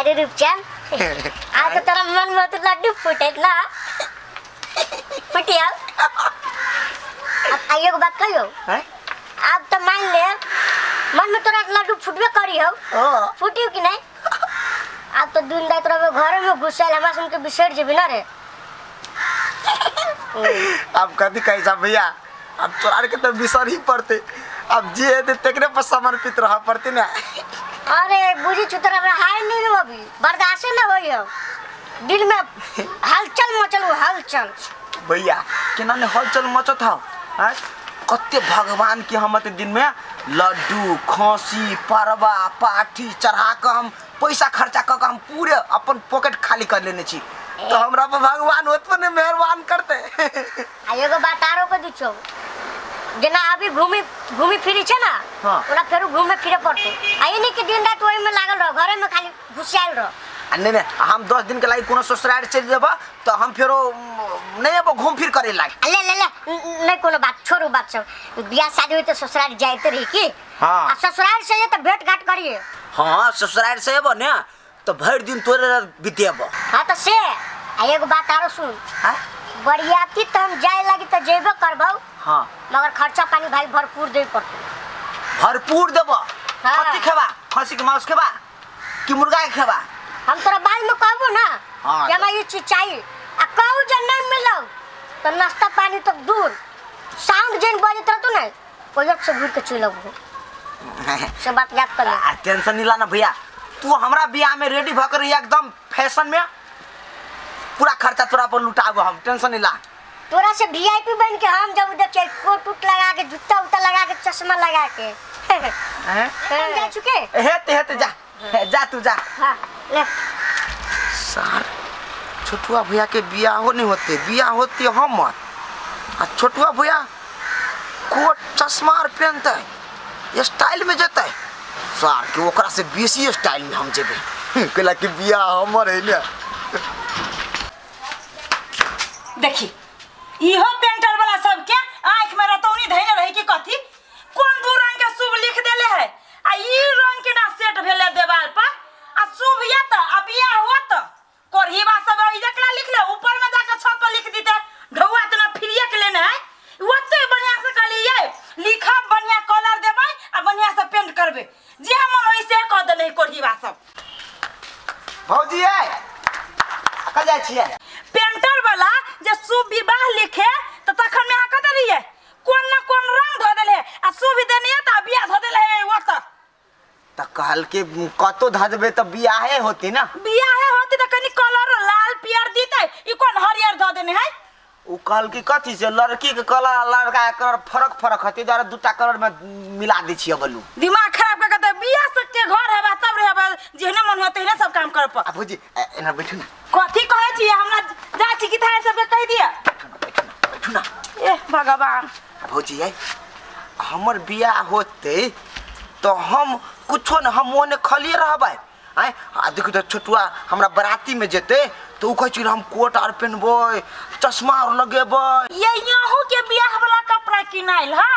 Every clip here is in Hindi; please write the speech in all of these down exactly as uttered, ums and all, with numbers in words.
अरे रूपचंद आज तो तेरा मन में तो लड्डू फूटे ना फुटिया अब आइए को बात कहियो अब तो मान ले मन में तोरा लड्डू फुटबे करी हो फुटियो कि नहीं अब तो दिन रात रहे घर में घुसल हमरा सुन के बिसर जेबी ना रे अब कभी कैसा भैया अब तोरा के तो बिसर ही पड़ते अब जे दे तेकरे पर समर्पित रह पड़ते ना अरे बुझी छुतरा में हाय नहीं हो अभी बर्दाश्त ना होइयो दिल में हलचल मचल हलचल भैया केना ने हलचल मचत हो हैं कत्ते भगवान के हम दिन में लड्डू खसी परवा पाठी चढ़ा के हम पैसा खर्चा क के हम पूरे अपन पॉकेट खाली कर लेने छी तो हमरा पर भगवान ओतने मेहरबान करते एगो बात आरो के दिछो जेना अभी घूमी घूमी फिरी छे ना हां ओला फेर घूमे फिरे पड़ते आइ नहीं कि दिन रात ओइ में लागल रह घरे में खाली घुसियाल रह नहीं नहीं हम दस दिन के लागि कोनो ससुराल चल जेबा तो हम फेरो नहीं अब घूम फिर करे लाग ले ले ले नहीं कोनो बात छोड़ो बात सब बियाह शादी होई तो ससुराल जाइते रही की हां आ ससुराल से तो भेंट घाट करिए हां ससुराल से एबो ने तो भर दिन तोरे बितेबो हां तो से एगो बात आरो सुन हां बरियाती तो हम जाए लगी तो जेबे करबो हां मगर खर्चा पानी भाई भरपूर दे पड़ते भरपूर देबो कथि खेबा खसी के मांस खेबा कि मुर्गा के खेबा हम तोरा बाद में कहबो ना हाँ, कि हमरा ये चीज चाहिए आ कहू जे नहीं मिलो तो नाश्ता पानी तो दूर साउंड जेन बजत रहतो ना कोयत से घूर के चलबो सब बात याद कर ले टेंशन नहीं लाना भैया तू हमरा बियाह में रेडी भ कर एकदम फैशन में पूरा खर्चा तोरा पर लुटाबो हम टेंशन नहीं ला तोरा से वीआईपी बन के हम जब देखे कोट उट लगा के जूता उता लगा के चश्मा लगा के हैं जा चुके हेते हेते जा जा तू जा हां ले सर छोटुआ भैया के बियाह हो नहीं होते बियाह होती हम आ छोटुआ भैया कोट चश्मा और पहनते स्टाइल में जते सर के ओकरा से बेसी स्टाइल में हम जेबे केला के बियाह हमर है ने देखी इहो पेंटर वाला सब के आंख में रतौनी धैले रही कि कथी कोन दू रंग के शुभ लिख देले है आ ई रंग के ना सेट भेले देवाल पर आ शुभ या त अबिया होत कोरहीबा सब ई जकरा लिख ले ऊपर में जाके छत पर लिख दीते ढौआ तना फ्रीए के लेने है ओते बढ़िया से कहलिए लिखा बढ़िया कलर देबै आ बढ़िया से पेंट करबे जे मन होई से कह देले कोरहीबा सब भौजी है का जाय छियै पेंटर वाला जे शुभ विवाह लिखे त तखन में कत रहिए कोन न कोन रंग ध देले आ शुभ देने त बियाह ध देले ओत त कहल के कतो ध देबे त बियाहे होती ना बियाहे होती त कनी कलर लाल पियर दीते ई कोन हरियर ध देने है उ कहल की कथि से लड़की के कलर लड़का के कलर फरक फरक हती दार दुटा कलर में मिला दै छियै बलू दिमाग खराब क के बियाह से के घर हेबा तब रहबा जेहने मन होते ने सब काम कर प भौजी एना बैठू ना कथि कहै छी हमरा जा छी कि थारे सब के कह दिया बैठू ना ए भगवान भौजी है हमर बियाह होते तो हम कुछो न हम ओने खलिए रहबै आय आ देखो त छोटुआ हमरा बराती में जेते तो उ कहै छी हम कोट आर पहनबै चश्मा और लगेबै ये यहू के बियाह वाला कपड़ा किनाइल ह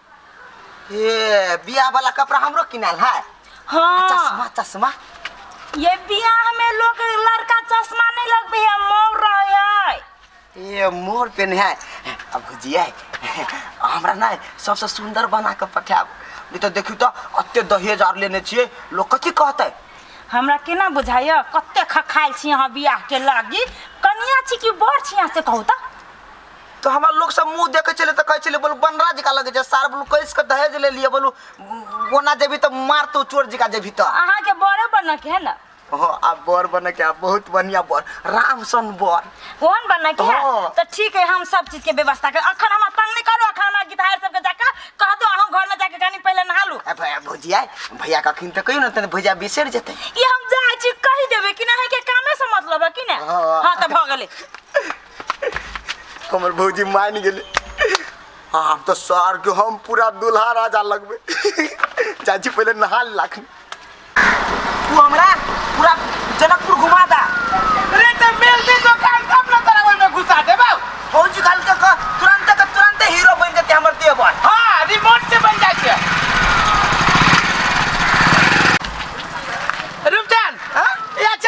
ए बियाह वाला कपड़ा हमरो किनाल है हां चश्मा चश्मा ये बियाह में लोग लड़का चश्मा नहीं लगबे है मोर रहे ये मोर पेन है अब भौजी है हमरा ना सबसे सुंदर बना के पठाब नहीं तो देखियो तो अत्ते दहेज आर लेने छिए लोग कथि कहतै हमरा केना बुझाय कत्ते खखाइल छी यहां बियाह के लागी कनिया छी कि बड़ छी से कहू त तो हमरा लोग सब मुंह देखे चले त कहै चले बोलू बनराज का लगे जे सार बोलू कैस के दहेज ले लिए बोलू ओना जेबी त मार तो चोर जी का जेबी त अहा के बड़े बन के है ना हां आप बर बन के बहुत बढ़िया बर रामसन बर कौन बन के है तो ठीक है हम सब चीज के व्यवस्था कर अखन हम तंग नहीं करो अखन हम गिटार सब के जाके कह दो हम घर में जाके गानी पहले नहा लू ए भैया भौजिया भैया का खिन त कहियो न त भैया बिसर जेते ये हम जा छी कह देबे कि ना है के कामे से मतलब है कि ना हां त भ गेले हमर भौजी मान गेले हम तो सार के हम पूरा दुल्हा राजा लगबे चाची पहले नहा लाख तू हमरा पूरा जनकपुर घुमा दा अरे तो मेल में दुकान कब न तरह में घुसा दे बाऊ फौजी काल के तुरंत के तुरंत हीरो बन जाते हमर देवर हां रिमोट से बन जाए छे रुपचान हां या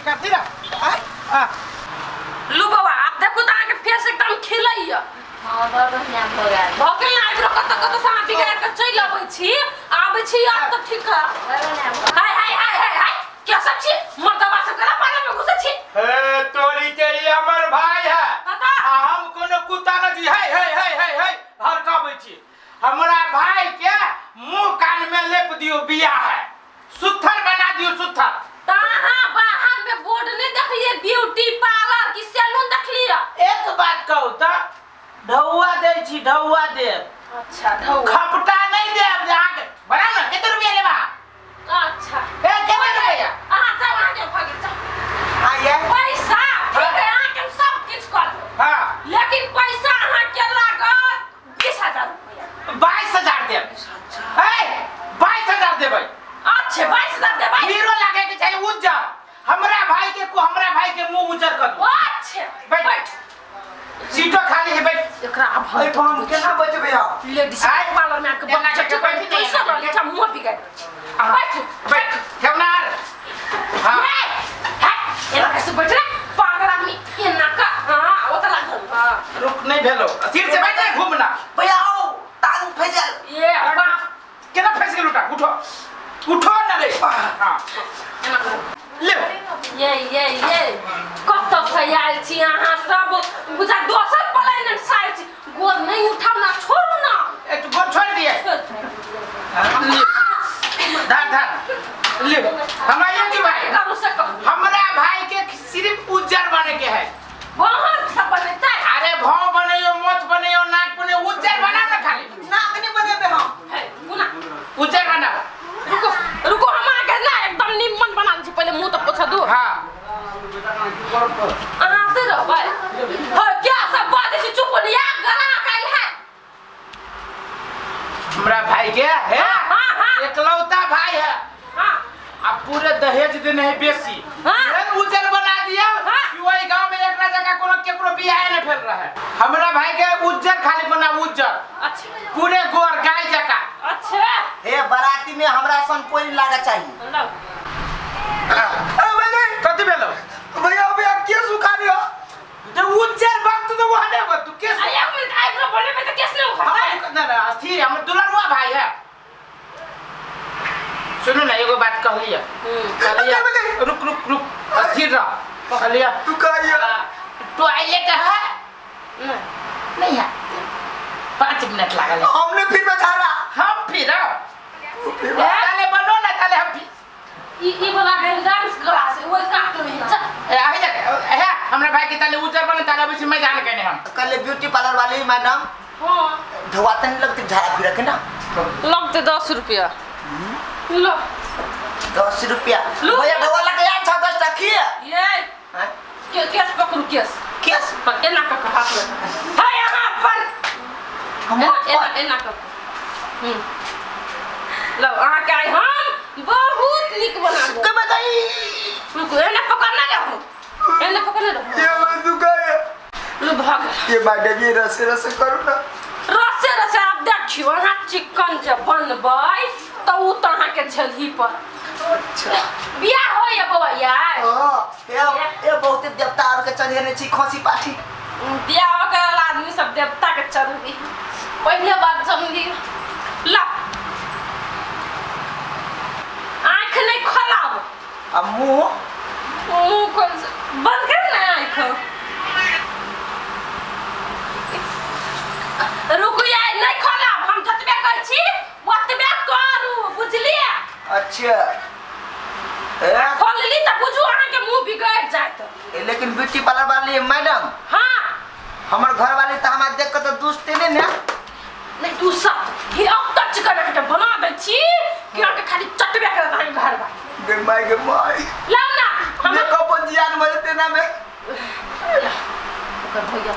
करती ना हां लू बाबा आप देखो त आके फेस एकदम खिलैया हां बाबा नाम बगा भोकल ना आइब्रो कत कत सा बिगाड़ के चल आबै छी आबै छी अब त ठीक है हाय हाय हाय हाय हाय क्या सब छी मर्दवा सब करा पाला में घुसे छी ए तोरी के ये हमर भाई है बता आ हम कोनो कुत्ता न जी है है है है है हरकाबै छी हमरा भाई के मुंह कान में लेप दियो बिया है सुथर बना दियो सुथर ताहा बाहर में बोर्ड नहीं देखलिए ब्यूटी पार्लर की सैलून देखलिए एक बात कहू त ढौआ दे छी ढौआ दे अच्छा ढौआ खपटा नहीं दे जाके बड़ा ना कितने रुपया लेबा अच्छा ए कितने रुपया हां चल आगे भागे चल हां ये पैसा ठीक है आके सब कुछ कर दो हां लेकिन पैसा अहाँ के लागत बीस हजार रुपया बाईस हजार दे ए बाईस हजार दे भाई अच्छे बाईस हजार दे भाई हीरो लागे के चाहिए उज्जर हमरा भाई के को हमरा भाई के मुंह उज्जर कर दो अच्छे बैठ बैठ सीटो खाली है बैठ एकरा अब अरे तो हम केना बचबे हम लेडीज आय। पार्लर में आके केना बच्चा के बैठ बैठ नहीं पैसा है। ले जा मुंह बिगाड़ बैठ बैठ ठेवनार हां ए है एना कैसे बैठ रे पागल आदमी एना का हां वो तो लागल हां रुक नहीं भेलो सिर से बैठ घूमना भैया आओ टांग फैजल ये बाप केना फंस गेल उठा उठो उठो ना रे हां एना कर ले ये ये ये कत फयाल छी अहाँ सब बुझा दोसर पलायन साइज गोर नहीं उठाओ ना छोड़ू ना एक गोर छोड़ दिए ले धार धार ले हमरा ये की भाई करू से करू हमरा भाई के सिर्फ उज्जर बने के है बहुत सब बनता है अरे भाव बनेयो मत बनेयो नाक बने उज्जर बना ना खाली नाक नहीं बनेबे हम है गुना उज्जर बना रुको रुको हम आगे ना एकदम निम्न बना दे पहले मुंह तो पोछा दो हां अहाँ से रह भाई हो क्या सब बात है चुप लिया गला काल है हमरा भाई के है हां हां एकलौता भाई है हां अब पूरे दहेज देने है बेसी हाँ। एहन उजर बना दिया हाँ। कि वही गांव में एकरा जगह कोनो केकरो बियाह न भेल रहे हमरा भाई के उज्जर खाली बना उज्जर अच्छा पूरे गोर गाय जका अच्छा ए बराती में हमरा सन कोई लागा चाहिए लो ए भैया कथि भेलो भैया भैया के सुखा दियो तो उज्जर वक्त तो वो हने तू के अरे एक मिनट आइब्रो बोले में तो कैसे नहीं उखाड़ता है ना ना अस्थिर हमर दुल्हनुआ भाई है सुनो ना एगो बात कह लिया कहलिया रुक रुक रुक अस्थिर रह कहलिया तू कहिया टॉयलेट है नहीं नहीं है पाँच मिनट लागल है हमने फिर बेचारा हम फिर ताले बनो ना ताले हम फिर ये ये वाला डांस क्लास है वो काटो नहीं चल ए आही तक है हमरा भाई के ताले उजर बने ताले बीच में जान कहने हम कल ब्यूटी पार्लर वाली मैडम हां धवाते नहीं लगते झाड़ा फिर के ना लगते दस रुपया लो दस रुपया लो। भैया धवा लगे यार छह दस रखिए ये हैं? के केस पकड़ू केस केस पर एना का हाथ लगा हां यहां पर हम एना एना का हम्म लो आ के आई हम बहुत निक बना दो कब गई रुको एना पकड़ना रहो एना पकड़ना रहो ये मैं दुकाया लो भाग ये मैडम ये रसे रसे करू ना रसे रसे आप देखियो अहाँ चिकन जे बनबै तो उ तो अहाँ के झलही पर अच्छा बियाह हो या बौआ यार हां ये ये बहुत देवता और के चढ़ेने छी खसी पाठी बियाह करल आदमी सब देवता के चढ़बी पहले बात समझी ला आँख नहीं खोलाब अब मुंह मुंह खोल बंद कर ना आँख रुको यार नहीं खोलाब हम जतबे कहै छी ओतबे करू बुझलिए अच्छा ए खोलली त बुझू अहाँ के मुंह बिगड़ जात ए, लेकिन ब्यूटी पार्लर वाली मैडम हां हमर घर वाली त हमरा देख के त दुस्ते ने ना नहीं तू सब ही अब तक चिकन के बना दे छी कि अहाँ के खाली चटबे कर ताई घर बा गे माई गे माई ला ना हम मैं कब जियान मरते ना में ओकर भैया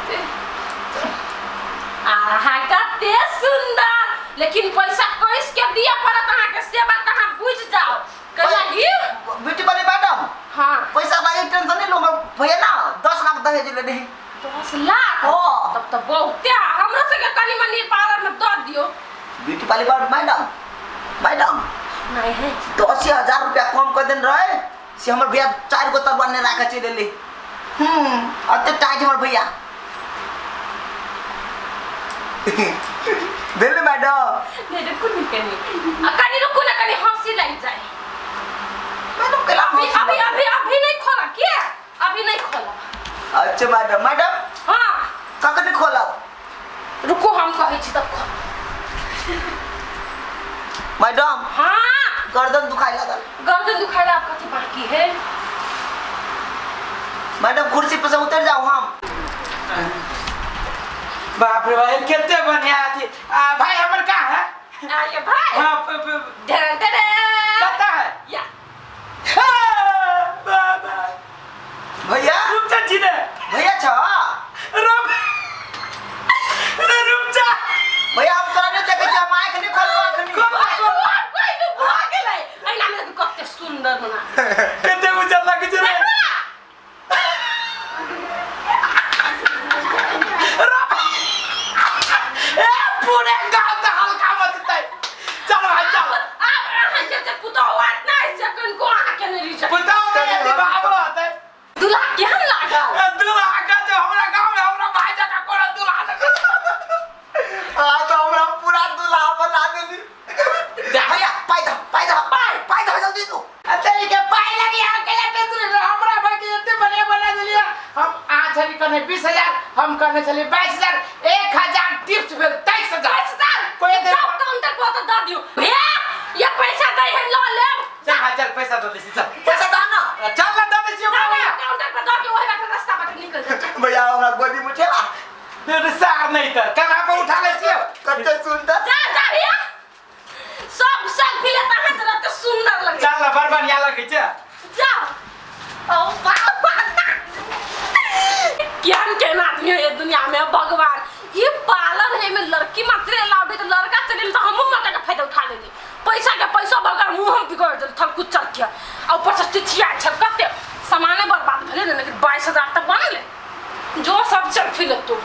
आहा कते सुंदर लेकिन पैसा कैस के दिया पड़त अहाँ के सेवा कहां बुझ जाओ कलागी ब्यूटी वाली मैडम हां पैसा वाली टेंशन नहीं लो भैया ना दस लाख दहेज ले नहीं दस लाख हाँ। तब तो बहुत हमरा से के कनी मनी पार्लर में दे दियो ब्यूटी वाली मैडम मैडम नहीं है दस हजार रुपया कम कर देन रहे से हमर भैया चार गो तलवार ने राखा चले ले हम्म अते टाइट हमर भैया दिल मैडम नहीं रुको नहीं कनी अकानी रुको ना कनी हंसी लग जाए मैडम कला अभी अभी अभी अभी नहीं खोला क्या अभी नहीं खोला अच्छा मैडम मैडम हां कक नहीं खोला रुको हम कहे छी तब खोल मैडम हां गर्दन दुखाई लागल गर्दन दुखाइला आप कथि बाकी है मैडम कुर्सी पे से उतर जाओ हम बाप रे भाई कितने बढ़िया थी आ, भाई हमर का है आइए भाई हां डर डर पता है या बाबा भैया रुक जा जी ने भैया छ रुक रुक जा भैया हम तोरा ने देखे हम आंख नहीं खोल आंख नहीं कोई नहीं बुआ के ले ऐना में तो कते सुंदर बना कितने उजर लगे जे रे ए पूरे गांव का हल्का मत दे चलो आ चलो अब रहा जे पुतो वाट नहीं सेकंड को आके नहीं रिच बताओ नहीं दी बाबू आते दुल्हा केहन लागल दूल्हा का जो हमरा गांव में हमरा भाई जका कोरा दूल्हा लगे आ तो हमरा पूरा दूल्हा बना देली भैया पाई दो पाई दो पाई पाई दो जल्दी तू तेरी के पाई लगी अकेले टेंशन हमरा भाई के इतने बढ़िया बना दिलिया हम आज चली कने बीस हजार हम कने चली बाईस हजार एक हजार टिप्स भेल तेईस हजार कोई दे जाओ काउंटर पर तो दे दियो भैया ये पैसा दे है लो ले चल चल पैसा दे दे चल पैसा दाना चल ना दे दे हमरा काउंटर पर दे के वही का रास्ता पर निकल जा भैया हमरा गोदी में उठेला तेरे सार नहीं तर कना पर उठा ले छियो कते सुंदर जा जा भैया सब सेल्फी लेता है तो तो सुंदर लगे चल ना बड़ बढ़िया लगे छ जा ओ बाबा क्या के आदमी है ये दुनिया में भगवान ये पार्लर है में लड़की मात्र अलाउड है तो लड़का चलिल तो हम माता का फायदा उठा लेंगे पैसा के पैसा बगर मुंह हम बिगड़ दे थल कुछ चल के और ऊपर से चिचिया छकते सामान बर्बाद भले ने लेकिन बाईस हजार तक बन ले जो सब सेल्फी ले तू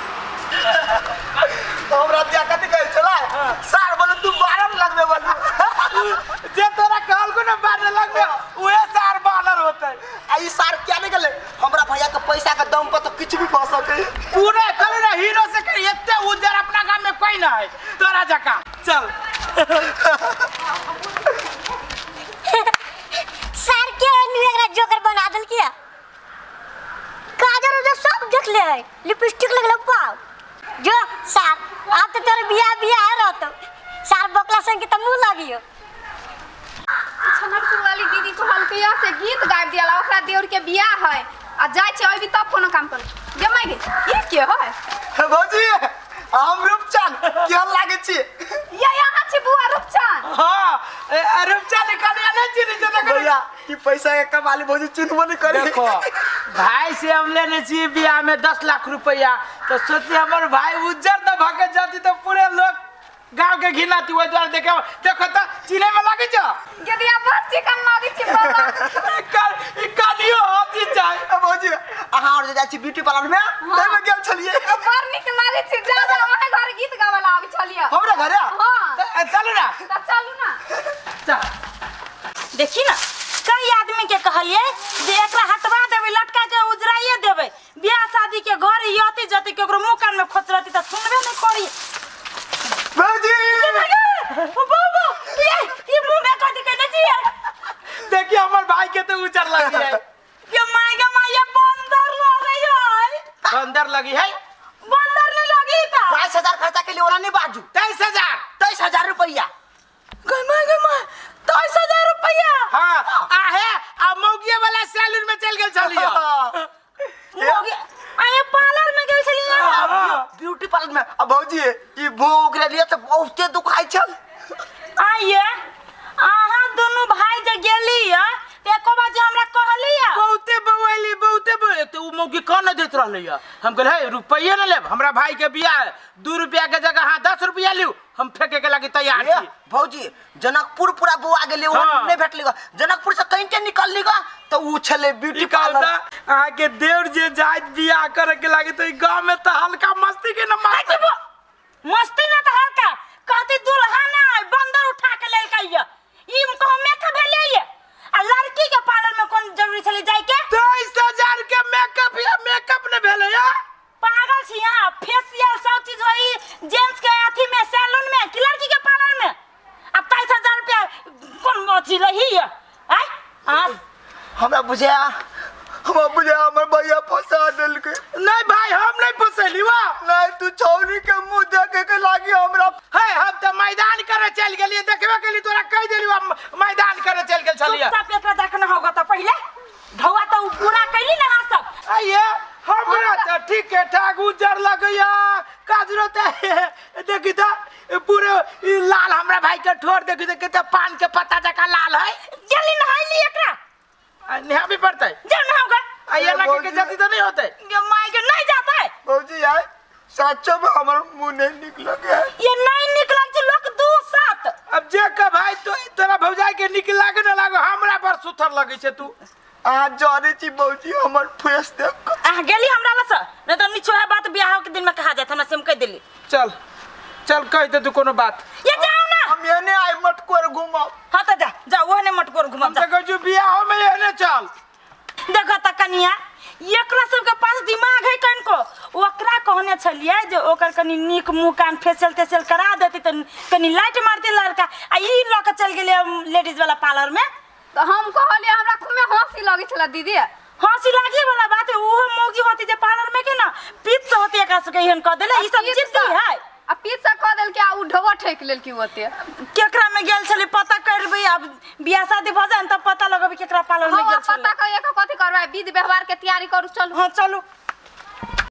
हमरा दिया कते कह चला सार बोल तू बारह लगबे बोल जे तोरा कहल को ना बारह लगबे ओए सार बानर होतै आई सार क्या नहीं गले हमरा भैया के पैसा के दम पर तो कुछ भी कह सके पूरे करे ना हीरो से कर इतने उजर अपना गांव में कोई ना है तोरा जका चल सर के निवेरा जोकर बना दल किया काजर उधर सब देख ले लिपस्टिक लगल पाव जो सर आप तो तेरे बिया बिया है रहो तो सर बकला संग के मुंह लागियो छनकपुर वाली दीदी को हल्किया से गीत गाबि दिया ओकरा देवर के बियाह है आ जाय छै अभी तब कोनो काम कर जमाई गे ई के है भौजी हम रूपचंद केहन लागे छी या यहाँ छी बुआ रूपचंद हां रूपचंद कनिया नहीं चिन्ह जे भैया ई पैसा के कमाली भौजी चिन्हबो नहीं करे देखो भाई से हम लेने छी बियाह में दस लाख रुपया तो सोची हमर भाई उज्जर न भागे जाती तो पूरे लोग गांव के घिनाती ओइ द्वार देखे देखो त चिन्हे में लागे छ गदिया बस चिकन लागे छी बाबा कर ई कानियो होती जाय भौजी अहाँ और जा छी ब्यूटी पार्लर में तै में गेल छलिए बड़ निक लागे छी जा जा ओहे घर गीत गावला आबि छलिए हमरा घरे हां चलू ना त चलू ना चल देखी ना कई आदमी के कहलिए जे एकरा हटवा देबे लटका के उजराइए देबे बियाह शादी के घर यति जति के ओकरो मुंह कान में खोचरती त सुनबे नहीं करी भौजी बाबा ये ये मुंह में कथि कहने छी देखिए हमर भाई के तो उजर लगी है ये माय के माय ये बंदर लगे है बंदर लगी है बंदर नहीं लगी था बाईस हजार खर्चा के लिए ओरा नहीं बाजू तेईस हजार तेईस हजार रुपया गमा गमा तेईस हजार रुपया हाँ आहे आ मौगिया वाला सैलून में चल गेल छलियो मोगे आए पार्लर में गए छलिए ब्यूटी पार्लर में अब भौजी ई भूख रे लिए तो बहुते दुखाई छल आइए आहा दोनों भाई जे गेलिए ते एको बाजे हमरा कहलिए बहुते बवैली बहुते बवैली तो उ मौगी कौन देत रहले हम कहले हे रुपया न लेब हमरा भाई के बियाह है दो रुपया के जगह हां दस रुपया लियो हम फेंके के लगी तैयार छी भौजी जनकपुर पूरा बुआ गेले ओ हाँ। नहीं भेटली जनकपुर से कहीं के निकलली गा तो उ छले ब्यूटी पार्लर आ के देवर जे जात बियाह करे के लगी तो गांव में तो हल्का मस्ती के न मारते मस्ती ना त हल्का कहती दुल्हा ना बंदर उठा के ले कहिए ई को मेकअप भेले ये आ लड़की के पार्लर में हमरा बुझा हमरा बुझा हमर भैया फंसा देल के। नहीं भाई हम नहीं फंसली वा। नहीं तू छौरी के मुंह देखे के लागी हमरा है हम तो मैदान करे चल गेलिए देखबे के लिए तोरा कह देलियो मैदान करे चल गेल छलिए। चुपचाप एकरा देखना होगा तो पहले ढौआ तो पूरा कैली ना हां सब। आइए हमरा तो ठीक है ठाक उजर लगैया का जरूरत है। देखी तो पूरे लाल हमरा भाई के ठोर देखी तो कितना पान के पत्ता जका लाल है। जल्दी नहाई ली एकरा नहा भी पड़ता है। जब नहाओगा आइए लगे के जल्दी तो नहीं होते। ये माय के नहीं जाता है भौजी यार सच्चो में हमर मुंह नहीं निकल गया। ये नहीं निकला जो लोग दो साथ। अब जे का भाई तो तोरा भौजाई के निकल लागे ना लागो हमरा पर सुथर लगे छे तू। आ जाने छी भौजी हमर फेस देख आ गेली हमरा लस नहीं तो निछो है बात बियाह के दिन में कहा जात हमरा से हम कह देली। चल चल कह दे तू कोनो बात। ये जाओ ना हम एने आई मटकोर घुमाओ। हां तो जा जा ओने मटकोर घुमा जा। देखो जो बियाह में एने चल देखो त कनिया एकरा सब के पास दिमाग है कन को ओकरा कहने छलिए जे ओकर कनी नीक मुंह कान फेशियल तेशियल करा देती त कनी लाइट मारते लड़का आ ई ल के चल गेले लेडीज वाला पार्लर में। तो हम कहले हमरा खूब में हंसी लगे छला दीदी। हंसी लागे वाला बात है ओहो मोगी होती जे पार्लर में के ना पीत से होती एकरा से कहिन क देले ई सब जिद्दी है। आ पीछा कह देल के आ उ ढवा ठेक लेल की होते केकरा में गेल छले पता करबे अब बियाह शादी भ जाए त पता लगबे केकरा पार्लर में गेल छले। पता कहिए कथि करबे विधि व्यवहार के तैयारी करू चल। हां चलो।